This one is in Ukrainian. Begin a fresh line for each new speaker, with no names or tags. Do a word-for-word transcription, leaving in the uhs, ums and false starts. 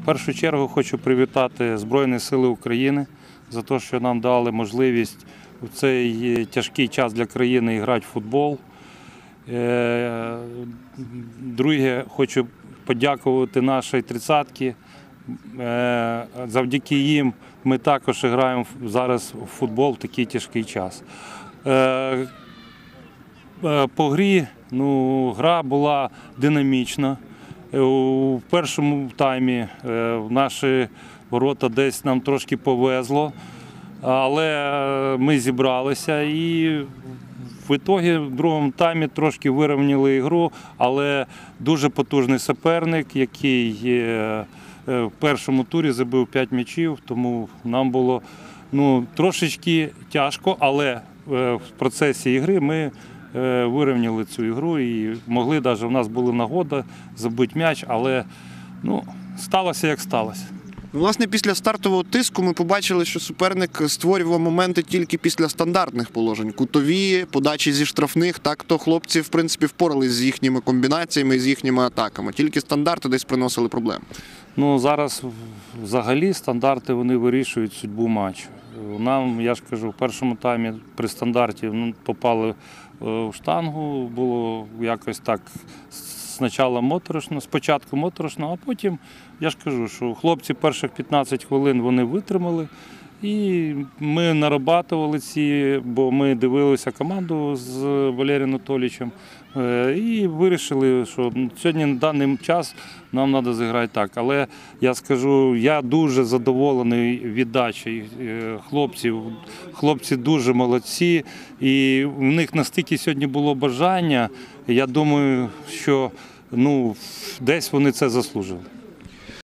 першу чергу хочу привітати Збройні Сили України за те, що нам дали можливість у цей тяжкий час для країни грати в футбол. Друге, хочу подякувати нашій тридцятці. Завдяки їм ми також граємо зараз в футбол в такий тяжкий час. По грі, ну, гра була динамічна. У першому таймі в наші ворота десь нам трошки повезло, але ми зібралися і в ітогі в другому таймі трошки вирівняли ігру, але дуже потужний суперник, який в першому турі забив п'ять м'ячів, тому нам було ну, трошечки тяжко, але в процесі ігри ми вирівняли цю ігру і могли, навіть у нас була нагода забити м'яч, але ну, сталося як сталося.
Власне, після стартового тиску ми побачили, що суперник створював моменти тільки після стандартних положень. Кутові, подачі зі штрафних, так то хлопці, в принципі, впорались з їхніми комбінаціями, з їхніми атаками. Тільки стандарти десь приносили проблеми.
Ну, зараз взагалі стандарти вони вирішують судьбу матчу. Нам, я ж кажу, в першому таймі при стандарті ну, попали в штангу, було якось так спочатку моторошно, спочатку моторошно, а потім, я ж кажу, що хлопці перших п'ятнадцять хвилин вони витримали. І ми нарабатували ці, бо ми дивилися команду з Валерієм Анатолійовичем і вирішили, що сьогодні на даний час нам треба зіграти так. Але я скажу, я дуже задоволений віддачею хлопців. Хлопці дуже молодці і в них настільки сьогодні було бажання, я думаю, що ну, десь вони це заслужили.